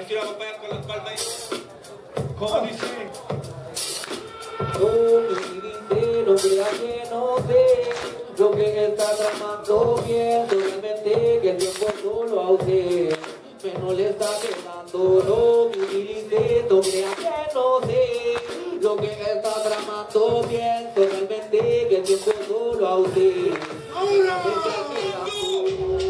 quiero acompañar con las palmas. ¿Cómo dice? No crea que no sé lo que está tramando bien, realmente que el tiempo solo a usted menos le está quedando. No me utilice, no crea que no sé lo que está tramando bien, realmente que el tiempo solo a usted menos le está quedando.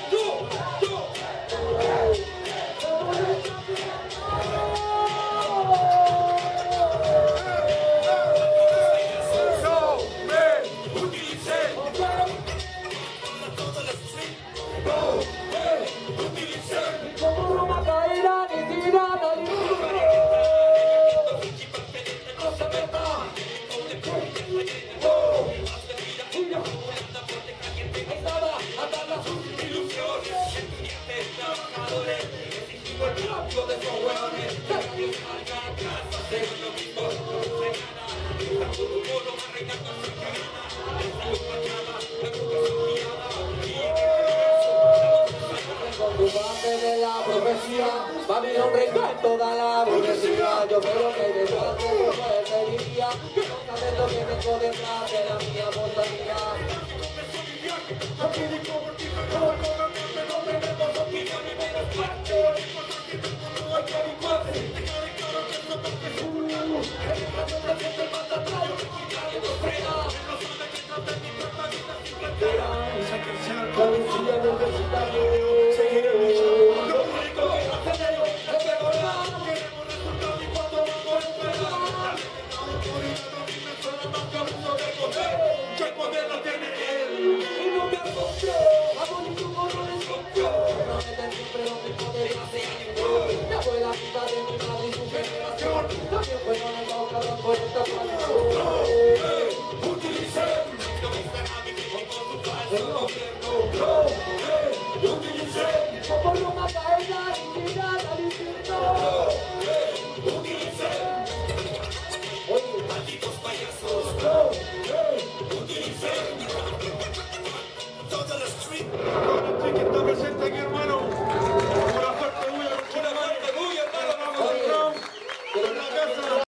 De la profecía, va mi nombre en toda la burguesía. Yo creo que detrás de eso diría que no sabes lo que tengo detrás de la mía, voz mía.